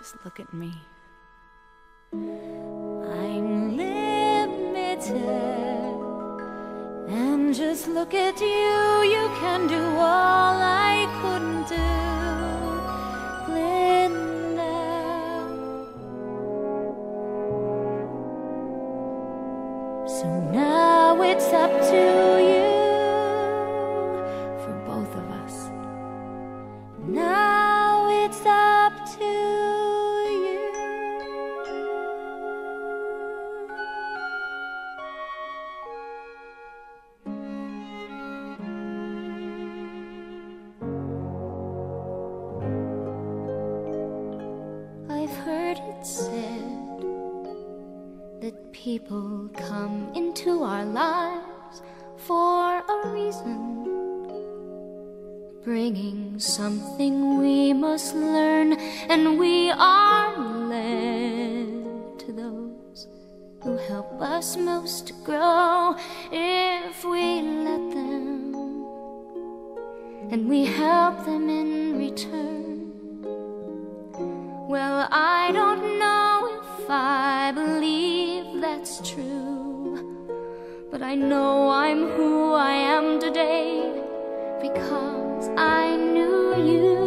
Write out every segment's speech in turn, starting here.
Just look at me. I'm limited, and just look at you. You can do all I couldn't do, Glinda. So now it's up to you, for both of us. Now it's up to you. I've heard it said that people come into our lives for a reason, bringing something we must learn, and we are led to those who help us most to grow if we let them, and we help them in return. Well, I don't know if I believe that's true, but I know I'm who I am today because I knew you.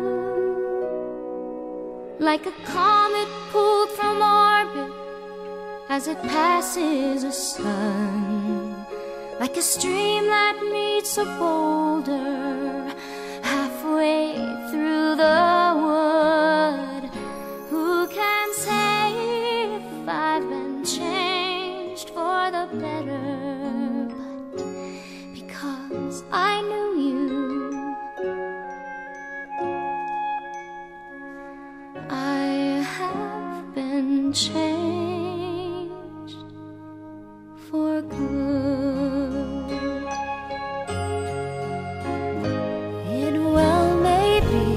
Like a comet pulled from orbit as it passes a sun, like a stream that meets a boulder halfway through the wood. Who can say if I've been changed for the better? But because I knew you, I have been changed for good. It well may be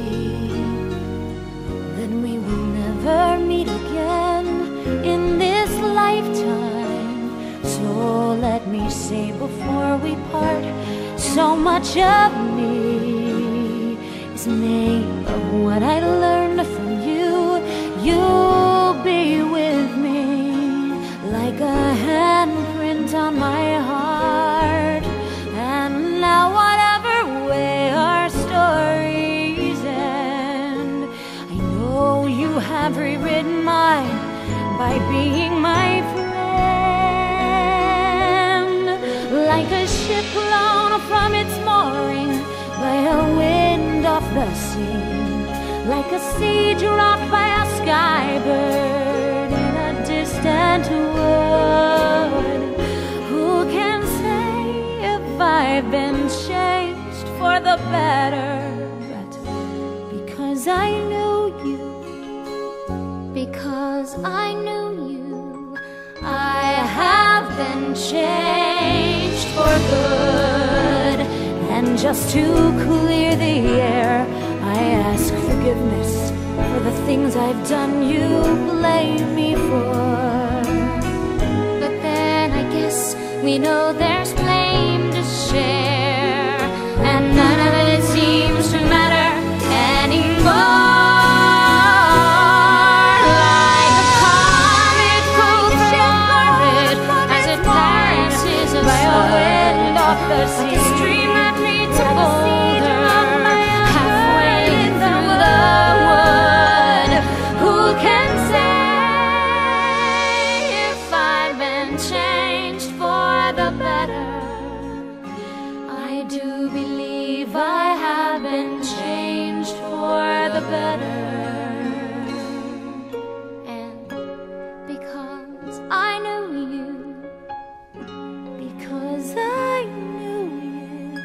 that we will never meet again in this lifetime, so let me say before we part, so much of me is made of what I learned from you. You'll be with me like a handprint on my heart. And now whatever way our stories end, I know you have rewritten mine by being my friend. Like a ship blown from its mooring by a wind off the sea, like a seed dropped by a skybird in a distant wood. Who can say if I've been changed for the better? But because I knew you, because I knew you, I have been changed for good. And just to clear the air, I ask forgiveness for the things I've done you blame me for. But then I guess we know there's blame to share, and none of it seems to matter anymore. Like a comet pulled from orbit as it passes a wind off the sea, like a stream that meets a boulder halfway through the wood. Who can say if I've been changed for the better? I do believe I have been changed for the better. And because I knew you, because I knew you,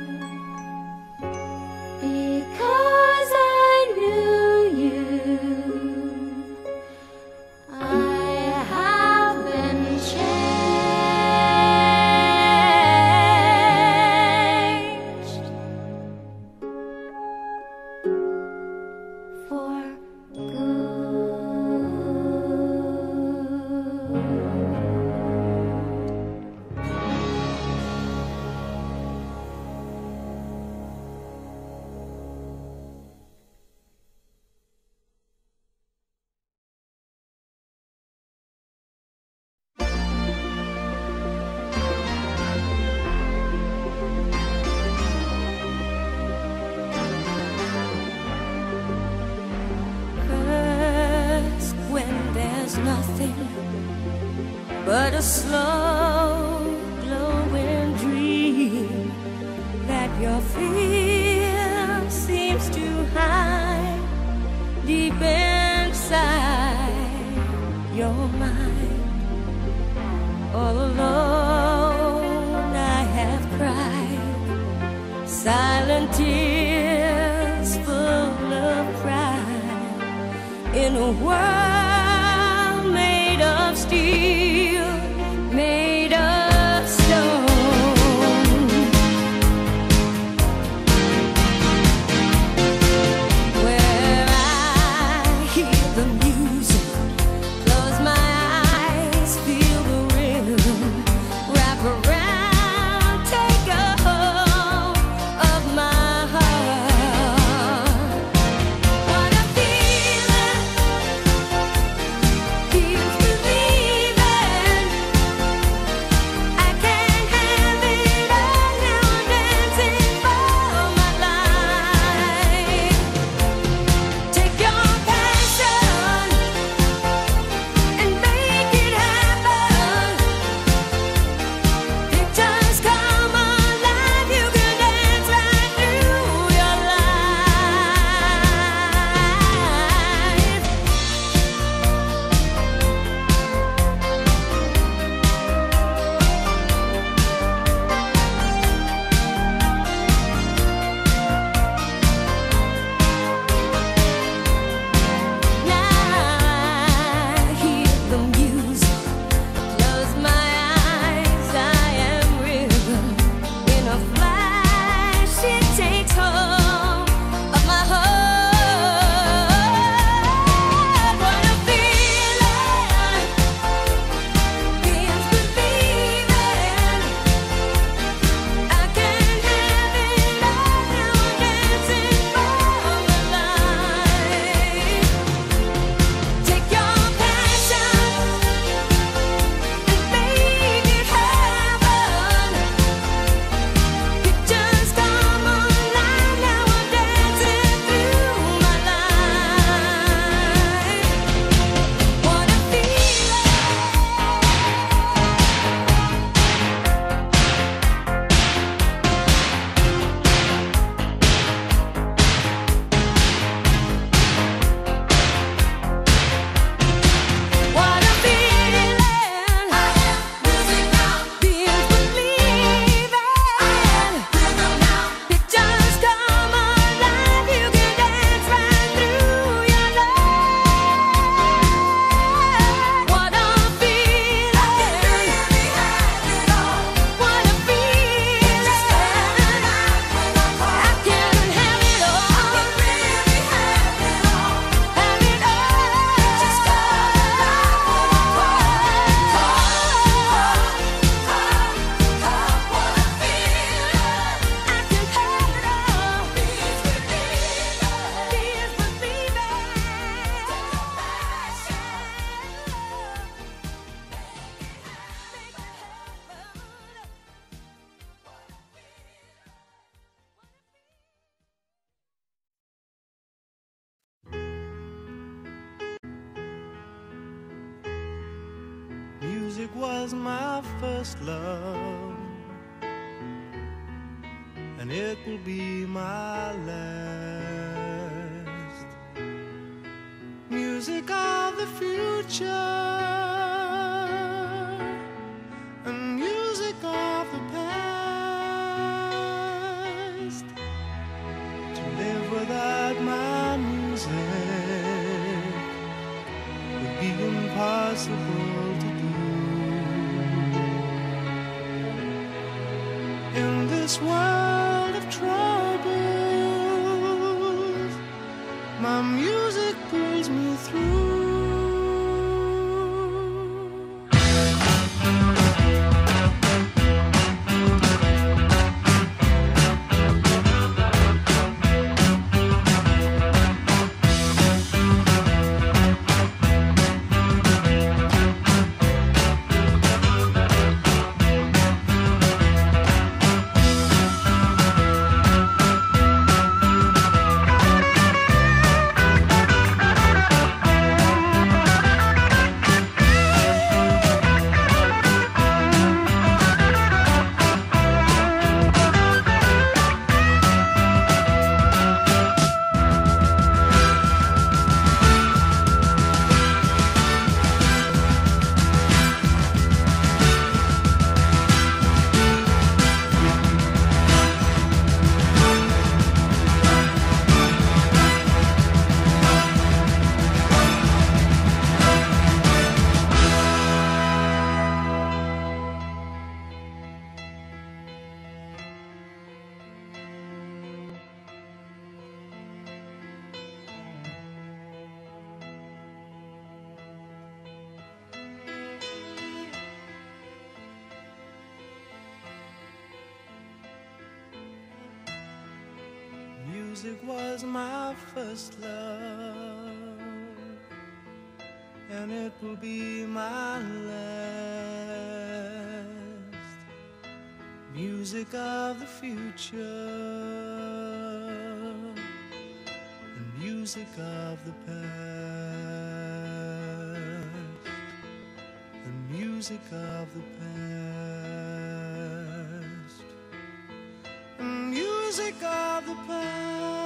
fear seems to hide deep inside your mind. All alone I have cried silent tears full of pride in a world made of steel, made of stone. Music was my first love, and it will be my last. Music of the future, and music of the past. To live without my music would be impossible to do. In this world of troubles, my music pulls me through. Music was my first love, and it will be my last. Music of the future, and music of the past, the music of the past, the music of the past.